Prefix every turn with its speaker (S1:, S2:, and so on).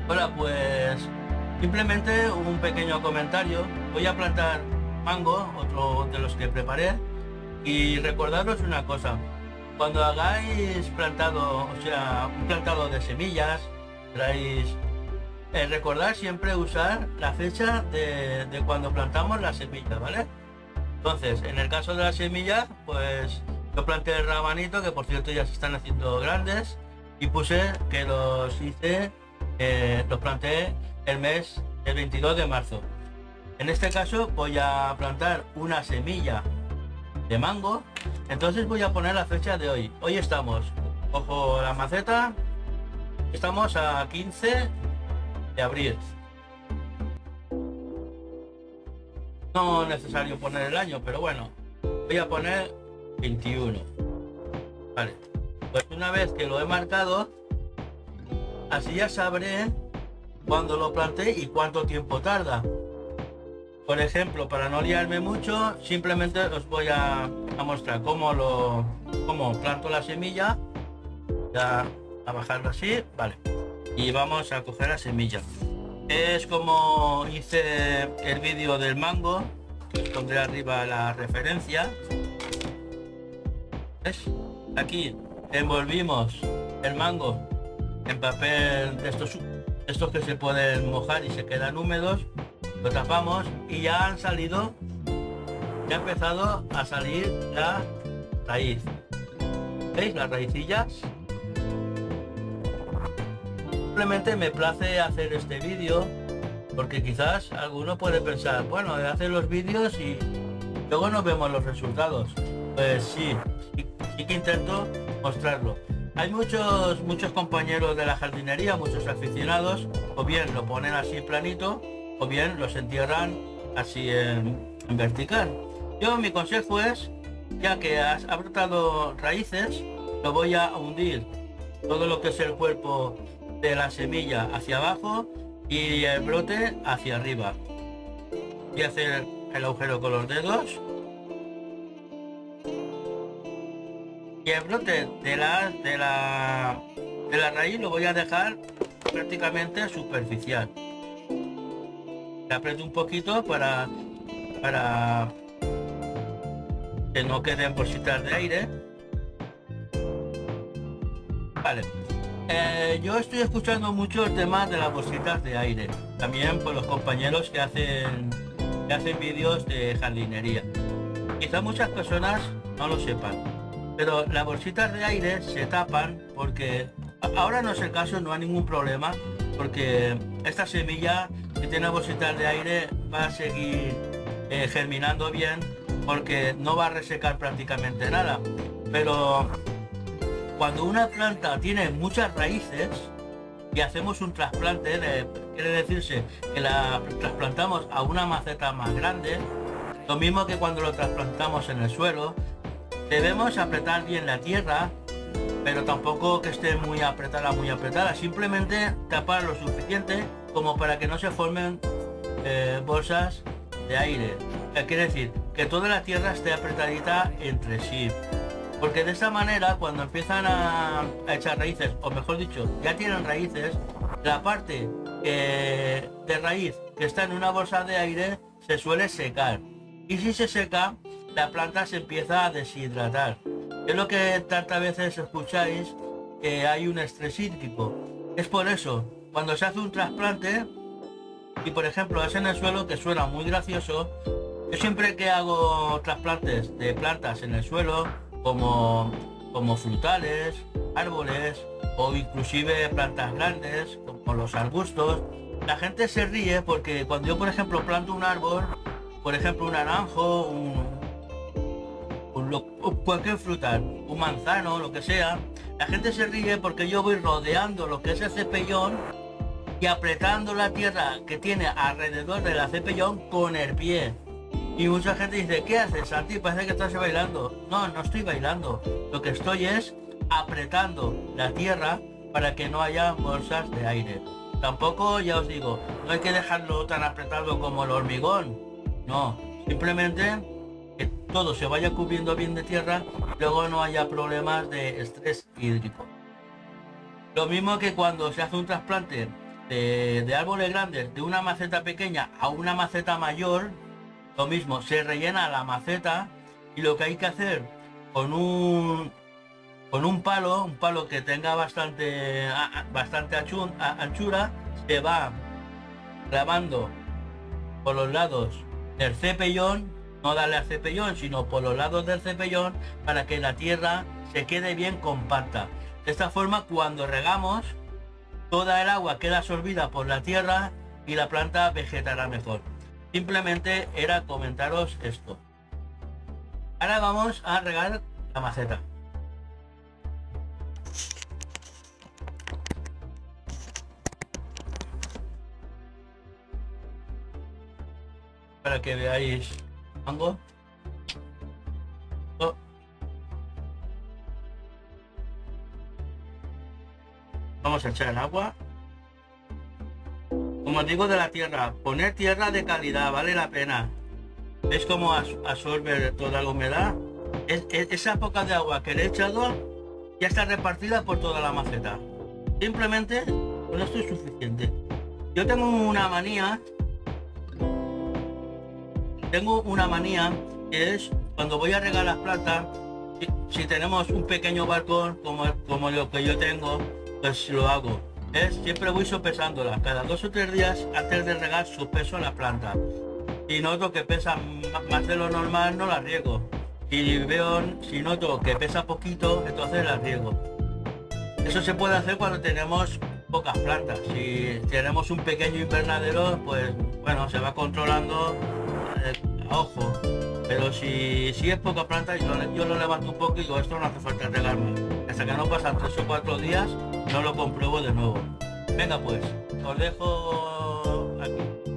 S1: Hola, pues simplemente un pequeño comentario. Voy a plantar mango, otro de los que preparé, y recordaros una cosa. Cuando hagáis plantado, o sea, un plantado de semillas, traéis, recordad siempre usar la fecha de cuando plantamos la semilla, ¿vale? Entonces, en el caso de la semilla, pues yo planté el rabanito, que por cierto ya se están haciendo grandes, y puse que los planté el 22 de marzo. En este caso voy a plantar una semilla de mango, entonces voy a poner la fecha de hoy. Hoy estamos, ojo la maceta, estamos a 15 de abril. No es necesario poner el año, pero bueno, voy a poner 21. Vale, pues una vez que lo he marcado, así ya sabré cuándo lo planté y cuánto tiempo tarda. Por ejemplo, para no liarme mucho, simplemente os voy a mostrar cómo planto la semilla. Ya a bajarlo así, vale. Y vamos a coger la semilla. Es como hice el vídeo del mango, que os pondré arriba la referencia. ¿Ves? Aquí envolvimos el mango en papel de estos que se pueden mojar y se quedan húmedos. Lo tapamos y ya ha empezado a salir la raíz. ¿Veis las raicillas? Simplemente me place hacer este vídeo porque quizás alguno puede pensar, bueno, hacer los vídeos y luego no vemos los resultados. Pues sí que intento mostrarlo. Hay muchos compañeros de la jardinería, muchos aficionados, o bien lo ponen así planito, o bien los entierran así en vertical. Yo mi consejo es, ya que ha brotado raíces, lo voy a hundir todo lo que es el cuerpo de la semilla hacia abajo y el brote hacia arriba. Voy a hacer el agujero con los dedos y el brote de la raíz lo voy a dejar prácticamente superficial. Le aprieto un poquito para que no queden bolsitas de aire. Vale. Yo estoy escuchando mucho el tema de las bolsitas de aire, también por los compañeros que hacen vídeos de jardinería. Quizá muchas personas no lo sepan, pero las bolsitas de aire se tapan porque ahora no es el caso, no hay ningún problema, porque esta semilla, si tiene bolsitas de aire, va a seguir germinando bien, porque no va a resecar prácticamente nada. Pero cuando una planta tiene muchas raíces y hacemos un trasplante, quiere decirse que la trasplantamos a una maceta más grande, lo mismo que cuando lo trasplantamos en el suelo, debemos apretar bien la tierra, pero tampoco que esté muy apretada, simplemente tapar lo suficiente como para que no se formen bolsas de aire. Quiere decir que toda la tierra esté apretadita entre sí. Porque de esa manera, cuando empiezan a echar raíces, o mejor dicho, ya tienen raíces, la parte de raíz que está en una bolsa de aire se suele secar. Y si se seca, la planta se empieza a deshidratar. Es lo que tantas veces escucháis, que hay un estrés hídrico. Es por eso, cuando se hace un trasplante, y por ejemplo es en el suelo, que suena muy gracioso, yo siempre que hago trasplantes de plantas en el suelo, como frutales, árboles o inclusive plantas grandes como los arbustos, la gente se ríe porque cuando yo por ejemplo planto un árbol, por ejemplo un naranjo, cualquier frutal, un manzano, lo que sea, la gente se ríe porque yo voy rodeando lo que es el cepellón y apretando la tierra que tiene alrededor del cepellón con el pie. Y mucha gente dice, ¿qué haces, Santi? Parece que estás bailando. No, no estoy bailando. Lo que estoy es apretando la tierra para que no haya bolsas de aire. Tampoco, ya os digo, no hay que dejarlo tan apretado como el hormigón. No, simplemente que todo se vaya cubriendo bien de tierra, luego no haya problemas de estrés hídrico. Lo mismo que cuando se hace un trasplante de árboles grandes, de una maceta pequeña a una maceta mayor, lo mismo, se rellena la maceta y lo que hay que hacer con un palo que tenga bastante anchura, se va clavando por los lados del cepellón, no darle al cepellón, sino por los lados del cepellón para que la tierra se quede bien compacta. De esta forma, cuando regamos, toda el agua queda absorbida por la tierra y la planta vegetará mejor. Simplemente era comentaros esto. Ahora vamos a regar la maceta. Para que veáis mango. Vamos a echar agua. Como os digo, de la tierra, poner tierra de calidad, vale la pena. ¿Veis cómo absorbe toda la humedad? Esa poca de agua que le he echado ya está repartida por toda la maceta. Simplemente con esto es suficiente. Yo tengo una manía que es cuando voy a regar las plantas, si tenemos un pequeño balcón como lo que yo tengo, pues lo hago. Siempre voy sopesándola. Cada 2 o 3 días antes de regar sopeso la planta. Si noto que pesa más de lo normal, no la riego. Si noto que pesa poquito, entonces la riego. Eso se puede hacer cuando tenemos pocas plantas. Si tenemos un pequeño invernadero, pues bueno, se va controlando a ojo. Pero si es poca planta, yo lo levanto un poco y digo, esto no hace falta regarme. Hasta que no pasan 3 o 4 días, no lo compruebo de nuevo. Venga pues, os dejo aquí.